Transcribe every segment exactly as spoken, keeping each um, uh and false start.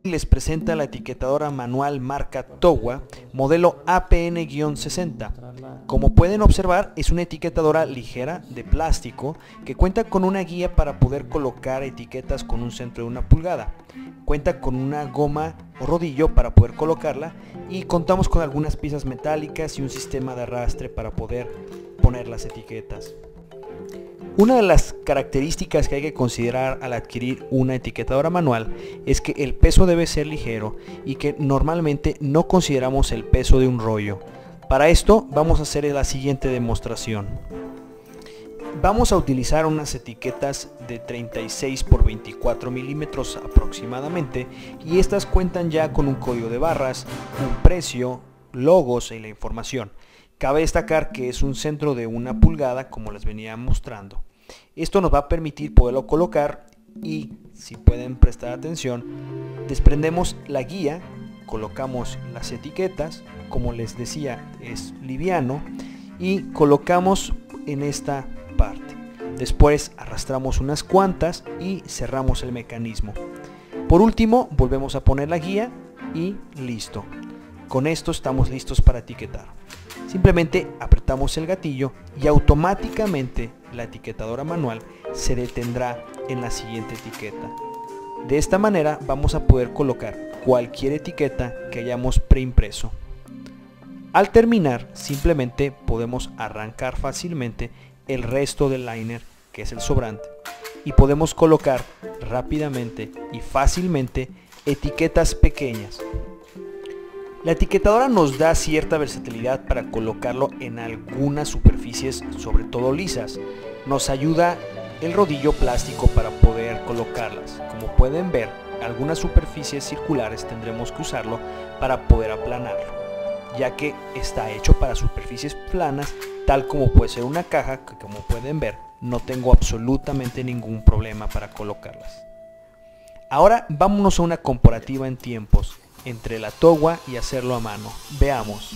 les presenta la etiquetadora manual marca Towa, modelo A P N sesenta. Como pueden observar, es una etiquetadora ligera de plástico que cuenta con una guía para poder colocar etiquetas con un centro de una pulgada. Cuenta con una goma o rodillo para poder colocarla y contamos con algunas piezas metálicas y un sistema de arrastre para poder poner las etiquetas. Una de las características que hay que considerar al adquirir una etiquetadora manual es que el peso debe ser ligero y que normalmente no consideramos el peso de un rollo. Para esto vamos a hacer la siguiente demostración. Vamos a utilizar unas etiquetas de treinta y seis por veinticuatro milímetros aproximadamente y estas cuentan ya con un código de barras, un precio, logos y la información. Cabe destacar que es un centro de una pulgada como les venía mostrando. Esto nos va a permitir poderlo colocar y, si pueden prestar atención, desprendemos la guía, colocamos las etiquetas, como les decía es liviano, y colocamos en esta parte. Después arrastramos unas cuantas y cerramos el mecanismo. Por último, volvemos a poner la guía y listo. Con esto estamos listos para etiquetar. Simplemente apretamos el gatillo y automáticamente la etiquetadora manual se detendrá en la siguiente etiqueta. De esta manera vamos a poder colocar cualquier etiqueta que hayamos preimpreso. Al terminar, simplemente podemos arrancar fácilmente el resto del liner, que es el sobrante, y podemos colocar rápidamente y fácilmente etiquetas pequeñas. La etiquetadora nos da cierta versatilidad para colocarlo en algunas superficies, sobre todo lisas. Nos ayuda el rodillo plástico para poder colocarlas. Como pueden ver, algunas superficies circulares tendremos que usarlo para poder aplanarlo, ya que está hecho para superficies planas, tal como puede ser una caja, que como pueden ver no tengo absolutamente ningún problema para colocarlas. Ahora vámonos a una comparativa en tiempos entre la Towa y hacerlo a mano. Veamos.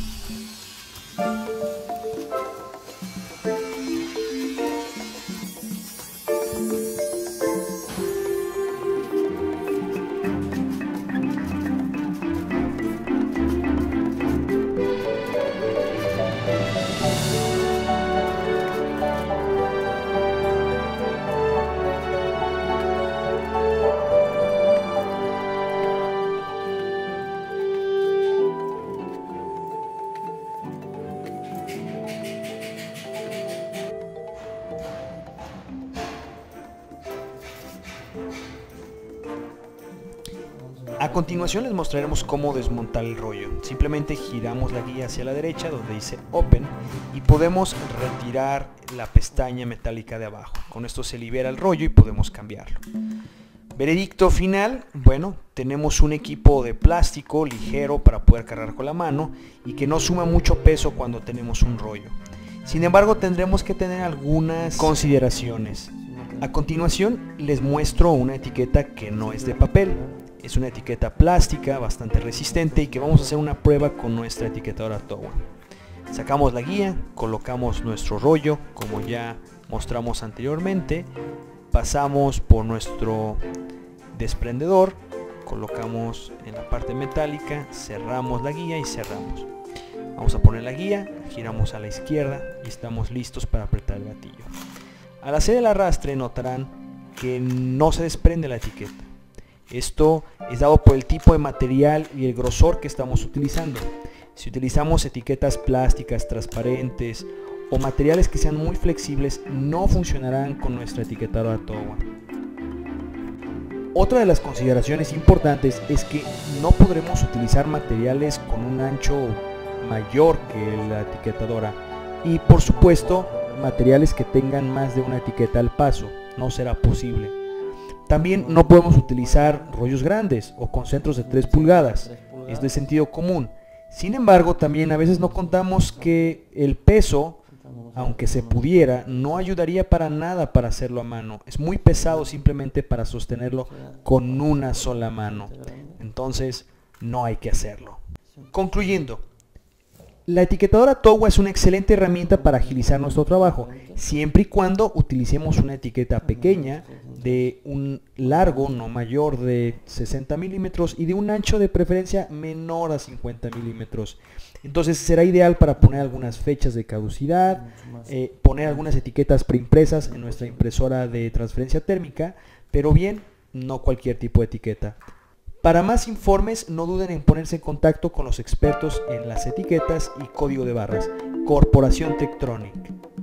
A continuación les mostraremos cómo desmontar el rollo. Simplemente giramos la guía hacia la derecha donde dice Open y podemos retirar la pestaña metálica de abajo. Con esto se libera el rollo y podemos cambiarlo. Veredicto final, bueno, tenemos un equipo de plástico ligero para poder cargar con la mano y que no suma mucho peso cuando tenemos un rollo. Sin embargo, tendremos que tener algunas consideraciones. A continuación les muestro una etiqueta que no es de papel. Es una etiqueta plástica bastante resistente y que vamos a hacer una prueba con nuestra etiquetadora Towa. Sacamos la guía, colocamos nuestro rollo como ya mostramos anteriormente, pasamos por nuestro desprendedor, colocamos en la parte metálica, cerramos la guía y cerramos. Vamos a poner la guía, giramos a la izquierda y estamos listos para apretar el gatillo. Al hacer el arrastre notarán que no se desprende la etiqueta. Esto es dado por el tipo de material y el grosor que estamos utilizando. Si utilizamos etiquetas plásticas, transparentes o materiales que sean muy flexibles, no funcionarán con nuestra etiquetadora Towa. Otra de las consideraciones importantes es que no podremos utilizar materiales con un ancho mayor que la etiquetadora y, por supuesto, materiales que tengan más de una etiqueta al paso. No será posible. También no podemos utilizar rollos grandes o con centros de tres pulgadas, es de sentido común. Sin embargo, también a veces no contamos que el peso, aunque se pudiera, no ayudaría para nada para hacerlo a mano. Es muy pesado simplemente para sostenerlo con una sola mano. Entonces, no hay que hacerlo. Concluyendo, La etiquetadora Towa es una excelente herramienta para agilizar nuestro trabajo, siempre y cuando utilicemos una etiqueta pequeña, de un largo no mayor de sesenta milímetros y de un ancho de preferencia menor a cincuenta milímetros. Entonces será ideal para poner algunas fechas de caducidad, eh, poner algunas etiquetas preimpresas en nuestra impresora de transferencia térmica, pero bien, no cualquier tipo de etiqueta. Para más informes, no duden en ponerse en contacto con los expertos en las etiquetas y código de barras. Corporación Tektronix.